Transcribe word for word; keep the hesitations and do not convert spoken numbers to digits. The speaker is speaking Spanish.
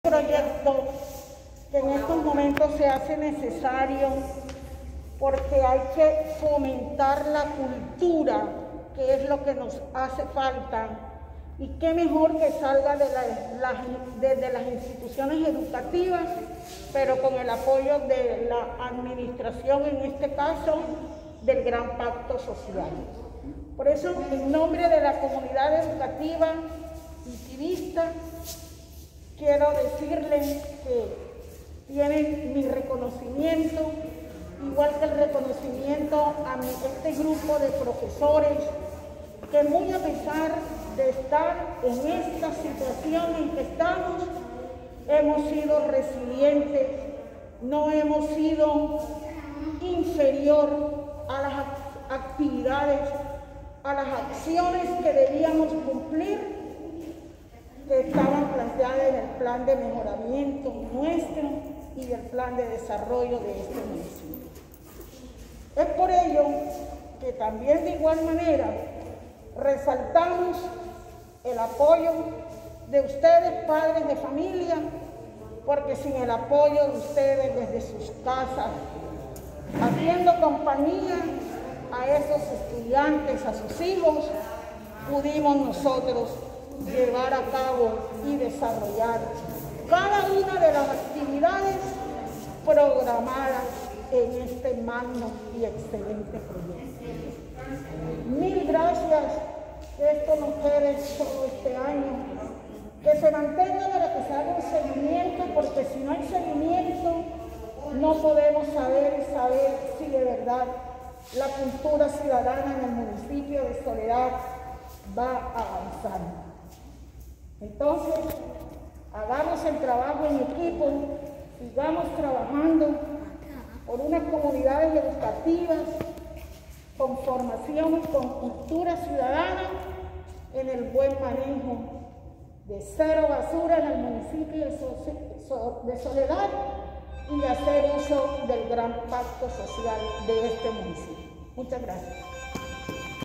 Proyecto que en estos momentos se hace necesario porque hay que fomentar la cultura, que es lo que nos hace falta, y qué mejor que salga de la, la, desde las instituciones educativas, pero con el apoyo de la administración, en este caso, del Gran Pacto Social. Por eso, en nombre de la comunidad educativa y civista, quiero decirles que tienen mi reconocimiento, igual que el reconocimiento a mi, este grupo de profesores, que muy a pesar de estar en esta situación en que estamos, hemos sido resilientes, no hemos sido inferior a las actividades, a las acciones que debíamos cumplir, que estaban planteadas en el plan de mejoramiento nuestro y del plan de desarrollo de este municipio. Es por ello que también de igual manera resaltamos el apoyo de ustedes, padres de familia, porque sin el apoyo de ustedes desde sus casas, haciendo compañía a esos estudiantes, a sus hijos, pudimos nosotros llevar a cabo y desarrollar cada una de las actividades programadas en este magno y excelente proyecto. Mil gracias, que esto no quede solo este año, que se mantenga para que se haga un seguimiento, porque si no hay seguimiento no podemos saber y saber si de verdad la cultura ciudadana en el municipio de Soledad va avanzando. Entonces, hagamos el trabajo en equipo, sigamos trabajando por unas comunidades educativas con formación y con cultura ciudadana en el buen manejo de cero basura en el municipio de Soledad y hacer uso del gran pacto social de este municipio. Muchas gracias.